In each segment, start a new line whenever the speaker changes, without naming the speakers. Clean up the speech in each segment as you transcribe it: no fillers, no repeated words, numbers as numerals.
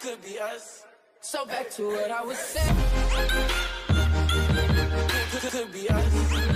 could be us. So back to what I was saying. Could be us.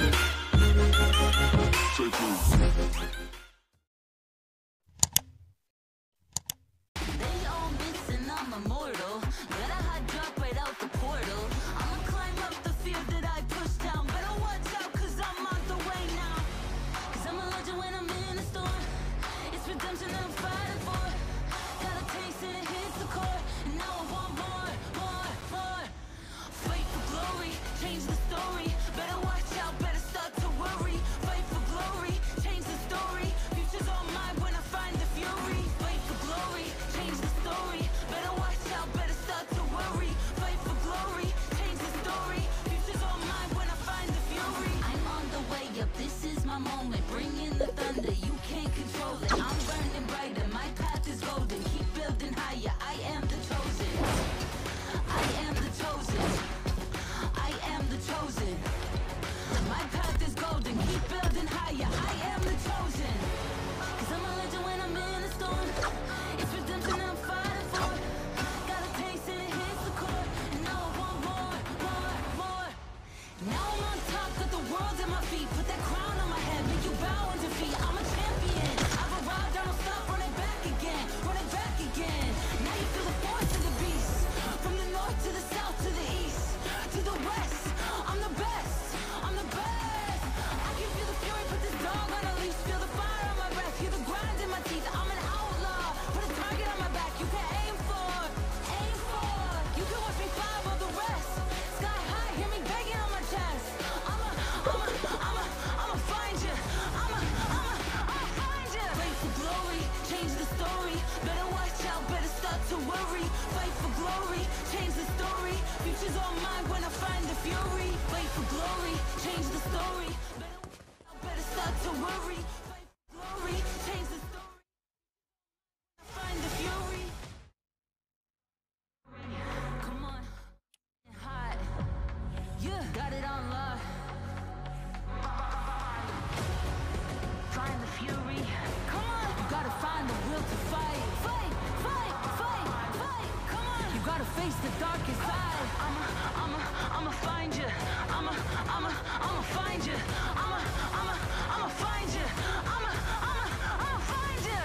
They all missing, I'm immortal. Got a hot drop right out the portal. I'ma climb up the fear that I push down. Better watch out, cause I'm on the way now. Cause I'm a legend when I'm in a storm. It's redemption that I'm fighting for. Got a taste and it hits the core. And now I want more, more, more. Fight for glory, change the story. Better watch out, better start to worry. Fight for glory, change the story. Future's all mine when I find the fury. Fight for glory, change the story. Better watch out, better start to worry. Fight for glory, change the story. Future's all mine when I find the fury. I'm on the way up, this is my moment. Bring in the thunder, you can't control it. I'm burning brighter, my path is golden. Keep building higher, I am the chosen. I am the chosen. I am the chosen. My path is golden, keep building higher. I am the chosen. Cause I'm a legend when I'm in a storm. It's redemption I'm fighting for. Got a taste and it hits the core. And now I want more, more, more. Now I'm on top, got the world at my feet. Put that crown on my head, make you bow in defeat. I'm a champion, I've arrived, I don't stop, running back again. Running back again. Now you feel the force of the beast. From the north to the south to the east to the west, I'm the best, I'm the best. I can feel the fury, put this dog on a leash. Feel the fire on my breath, hear the grind in my teeth. I'm an outlaw, put a target on my back. You can aim for, aim for. You can watch me fly above the rest. Sky high, hear me banging on my chest. I'ma find you. I'ma find you. Fight for glory, change the story. Better watch out, better start to worry. Fight for glory, change the story. Future's all mine when I find the fury. Fight for glory, change the story. Better start to worry. Fight for glory, change the story. Find the fury. Come on, hot. Yeah, got it on lock. Find the fury. Come on, you gotta find the will to fight. Fight, fight, fight, fight. Come on, you gotta face the darkest side. I'ma find you. I'ma find you. I'ma find you. I'ma find you.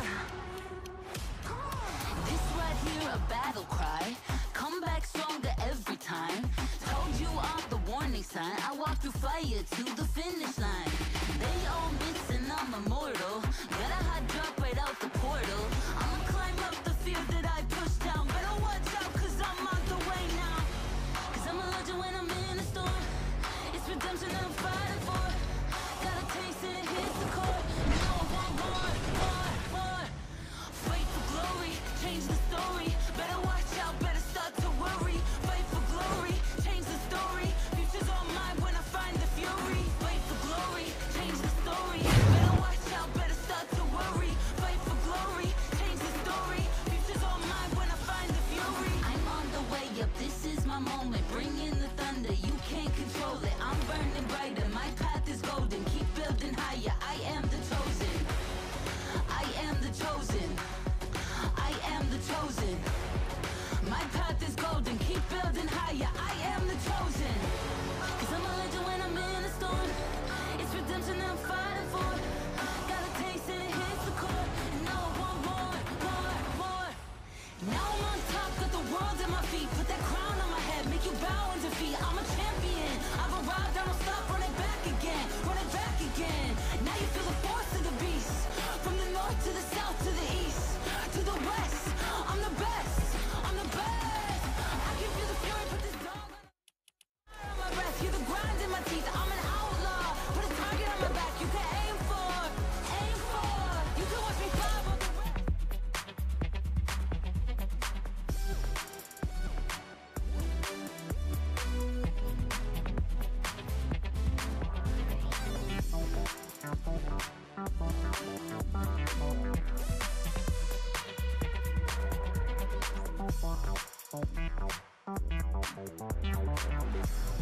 This right here a battle cry. Come back stronger every time. Told you I'm the warning sign. I walk through fire to the finish line. They all missing, I'm immortal. Got a hot drop right out the portal. I'ma climb up the fear that I push down. Better watch out, cause I'm on the way now. Cause I'm a legend when I'm in a storm. It's redemption that I'm fighting for. Got a taste and it hits the core. Now I want more, more, more. Fight for glory, change the story. Better watch out, better start to worry. Fight for glory, change the story. Future's all mine when I find the fury. Fight for glory, change the story. Better watch out, better start to worry. Fight for glory, change the story. Future's all mine when I find the fury. I'm on the way up, this is my moment. Bring in the thunder, you can't control it. I'm burning brighter, my path is golden. Keep building higher, I am the chosen. I am the chosen. I am the chosen. My path is golden, keep building higher. I am the chosen. Cause I'm a legend when I'm in a storm. It's redemption that I'm fighting for. Got a taste and it hits the core. And now I want more, more, more. Now I'm on top, got the world at my feet. Put that crown on my head, make you bow in defeat. I'm a champion, I've arrived, I don't stop, running back again. Running back again. Now you feel the force of the beast. From the north to the south to the east to the west, I'm the best, I'm the best. I can feel the fury, put this dog on my breath, hear the grind in my teeth. I'm an outlaw, put a target on my back. You can aim for, aim for. You can watch me fly above the rest.